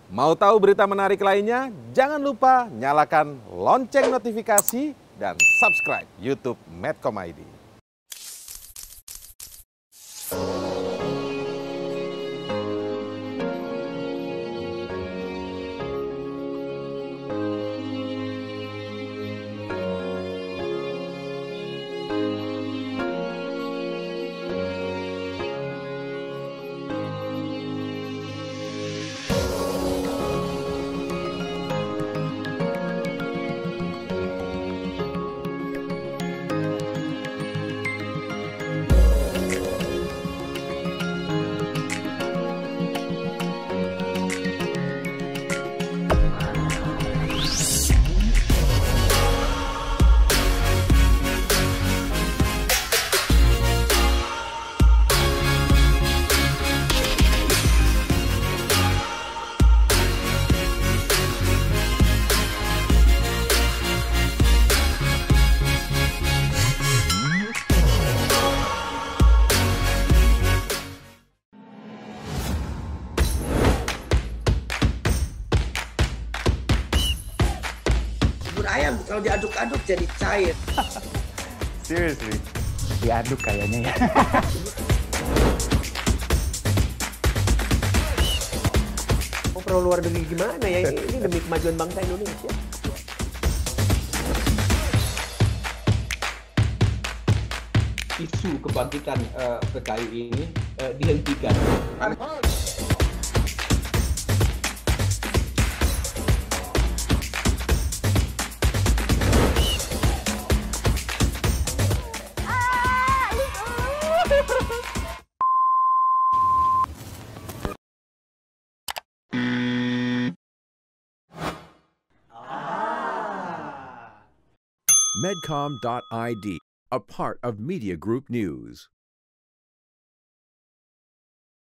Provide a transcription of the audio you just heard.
Mau tahu berita menarik lainnya? Jangan lupa nyalakan lonceng notifikasi dan subscribe YouTube Medcom ID. Bubur ayam kalau diaduk-aduk jadi cair. Seriously, diaduk kayaknya ya. Mau pro luar negeri gimana ya? Ini demi kemajuan bangsa Indonesia. Isu kebangkitan PKI ini dihentikan. Medcom.id, a part of Media Group News.